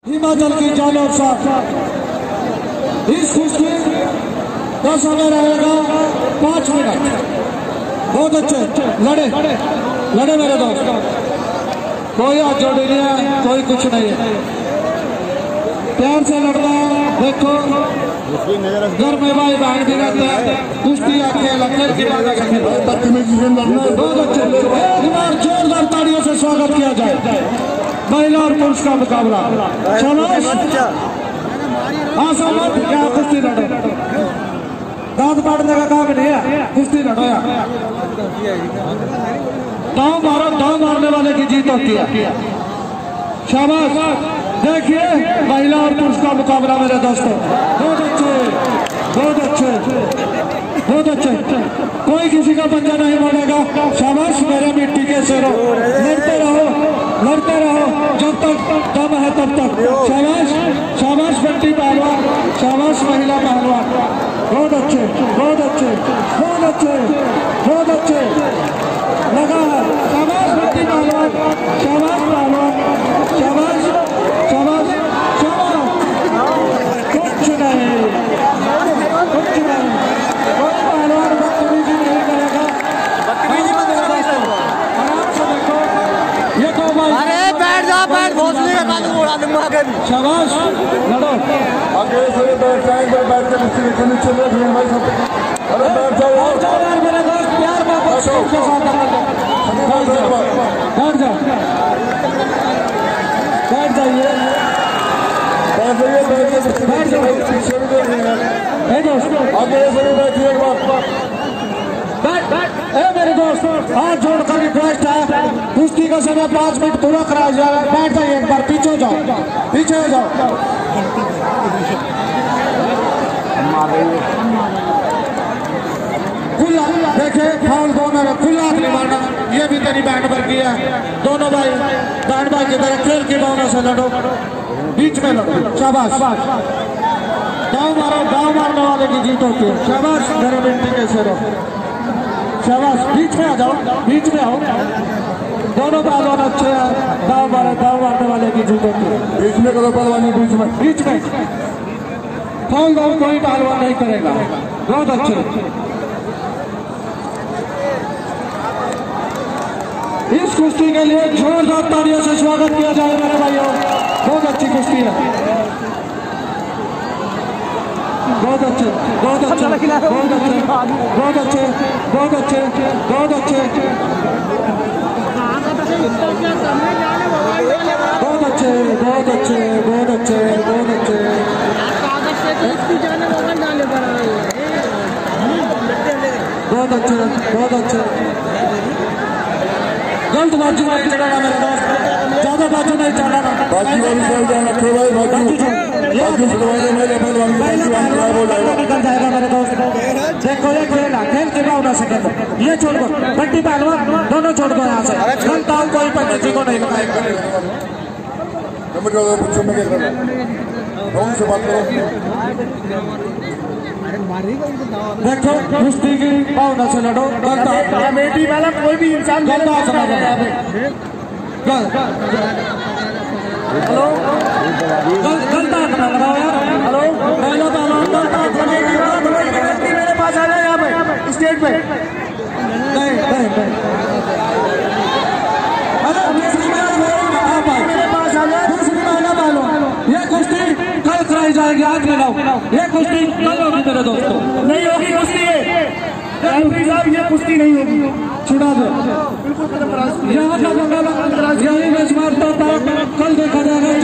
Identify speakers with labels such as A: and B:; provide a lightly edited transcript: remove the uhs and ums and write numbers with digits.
A: हिमाचल की जानो साथ इस कुश्ती का समय रहेगा 5 मिनट। बहुत अच्छे लड़े लड़े मेरे दोस्त, कोई हाथ जोड़ी नहीं है, कोई कुछ नहीं है, प्यार से लड़ना है। देखो घर में भाई बहन भी रहते हैं, कुश्ती खेल खेल की बहुत अच्छे। एक बार जोरदार तालियों से स्वागत किया जाए महिला और पुरुष का मुकाबला। चलो क्या कुश्ती लड़ो, दांत काटने का काम नहीं है, कुश्ती लड़ो यार। दांव मारो, दांव मारने वाले की जीत होती है। शाबाश। देखिए महिला और पुरुष का मुकाबला मेरे दोस्तों, बहुत अच्छे बहुत अच्छे बहुत अच्छे, कोई किसी का पंजा नहीं मारेगा। शाबाश मेरे मिट्टी के शेरों, लड़ते रहो जब तक दम है तब तक। शाबाश शाबाश बंटी पहलवान, शाबाश महिला पहलवान, बहुत अच्छे बहुत अच्छे बहुत अच्छे बहुत अच्छे लगा है। शाबाश बंटी पहलवान, शाबाश पहलवान, शाबाश शाबाश शाबाश। कुछ नहीं कोई पहलवान बदतमीजी नहीं करेगा। आराम से देखो ये तो भाई,
B: अरे बैठ जा, बैठ भोसले का कानून उड़ा दूंगा आगे भी।
A: शाबाश लड़ो
C: आगे से बैठ जाएंगे, बैठ के नीचे देख लेंगे भाई सब। अरे बैठ जाओ
A: यार मेरे दोस्त, प्यार मोहब्बत के साथ बैठ जाओ बैठ जाइए बैठ जाओ
C: पीछे भी देख लेंगे
A: दोस्तों,
C: आगे से बैठिए एक बार।
A: मेरे दोस्तों हाथ जोड़कर रिक्वेस्ट है, कुश्ती का समय 5 मिनट पूरा कराया जाए। बैठ जाइए एक बार, पीछे जाओ पीछे हो जाओ। खुला देखे फाउल दोनों में, खुला हाथ नहीं मारना, ये भी तेरी बैंड पर किया। दोनों भाई बैंड भाई की तरह खेल की भावना से लड़ो, बीच में लड़ो। शाबाश। दाव मारने वाले की जीत होती है। शाबाश मेरे मिट्टी के शेरों, शाबाश। बीच में आ जाओ, बीच में आओ, दोनों पहलवान अच्छे हैं। दाव मारने वाले की जीत होती है।
C: बीच में करो पहलवानी,
A: बीच में फाउल कोई पहलवान नहीं करेगा। बहुत अच्छे। इस कुश्ती के लिए जोरदार तालियों से स्वागत किया जाए मेरे भाइयों, बहुत अच्छी कुश्ती है। बहुत अच्छे बहुत अच्छे बहुत अच्छे बहुत अच्छे बहुत अच्छे बहुत अच्छे बहुत अच्छे बहुत अच्छे बहुत अच्छे बहुत अच्छे। बहुत अच्छे बहुत अच्छे। गलत बाजू नहीं चढ़ाना मेरे दोस्त, ज्यादा बाजू नहीं चढ़ाना।
C: बाकी वाली चल जाना रखे भाई, बाकी छुड़वाने में
A: निकल जाएगा मेरे दोस्त। देखो ये खेल के भावना से खेलो, ये छोड़ दो बंटी पहलवान, दोनों छोड़ दो यहाँ से। गलत आओ, कोई पंडित को नहीं लगाएगा।
C: कौन से बात करो,
A: देखो कुश्ती की भावना से लड़ो।
B: कमेटी वाला कोई भी इंसान
A: हेलो गलत हाथ ना लगाओ यार। हेलो पहले
B: मेरे पास आ जाए यहाँ पे स्टेज पे।
A: नहीं मेरे पास आ जाए। दूसरी महिला पहलवान, ये कुश्ती कल कराई जाएगी, हाथ मिलाओ। ये कुश्ती कल होगी मेरे दोस्तों,
B: नहीं होगी कुश्ती साहब, ये कुश्ती नहीं होगी,
A: छुड़ा दो।
B: बिल्कुल
A: यहाँ का मुकाबला यही मैच मारता था, कल देखा जाएगा